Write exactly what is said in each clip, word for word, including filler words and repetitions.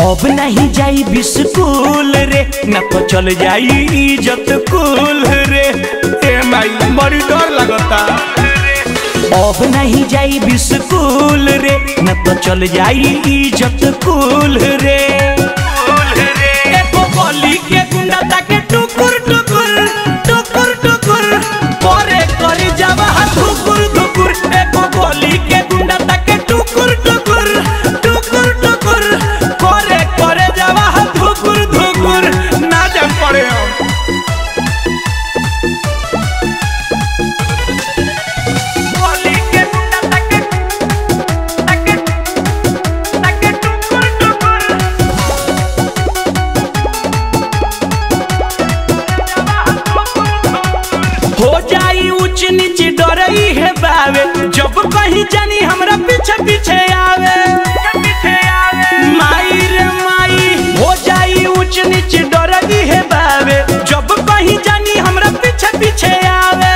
अब नहीं जाई बिस्कुल रे न तो चल जाई इज्जत कुल रे। ए माई बड़ी डर लगता। अब नहीं जाई बिस्कुल रे न तो चल जाई इज्जत कुल रे। एको गली के गुंडा ताके टुकुर टुकुर टुकुर टुकुर करे करे जावा धुकुर धुकुर। एको गली के गुंडा ताके टुकुर टुकुर टुकुर टुकुर करे करे जावा धुकुर धुकुर। ना जान पड़े हम हो जाई ऊंच नीच डरई है बावे जब कहीं जानी हमरा पीछे पीछे आवे। माई रे माई हो जाई ऊंच नीच डरई है बावे जब कहीं जानी हमरा पीछे पीछे आवे।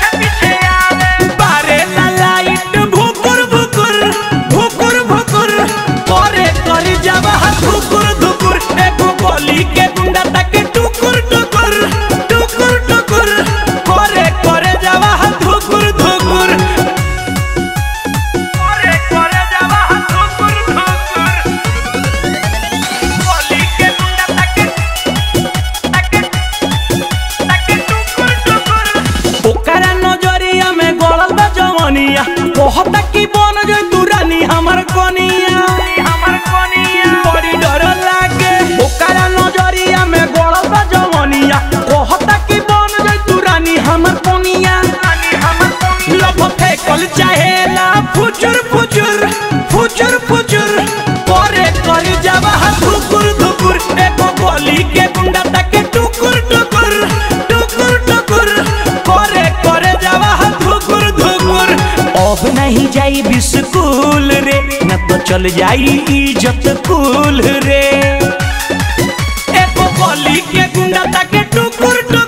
बारे ला लाइट भुकुर भुकुर भुकुर भुकुर करे करे जावा धुकुर धुकुर। एको गली के गुंडा ताके टुकुर टुकुर टुकुर टुकुर करे करे जावा धुकुर धुकुर करे करे जावा धुकुर धुकुर। गली के गुंडा ताके ताके ताके टुकुर टुकुर। ओकरा नजरिया में गड़ल बा जवनिया कहता कि बन जाई तू रानी हमर कनिया हमर कनिया। बड़ी डर लागे ओकरा नजरिया में गड़ल बा जवनिया कहता कि बन जाई तू रानी हमर कनिया रानी हमर कनिया। लब फेकल चाहेला फुचुर फुचुर फुचुर फुचुर करे करे जावा धुकुर धुकुर। एको गली के गुंडा ताके टुकुर टुकुर टुकुर टुकुर करे करे जावा धुकुर धुकुर। अब नहीं जाई बिस्कुल रे न तो चल जाई इज्जत कुल रे। एको गली के गुंडा ताके टुकुर टुकुर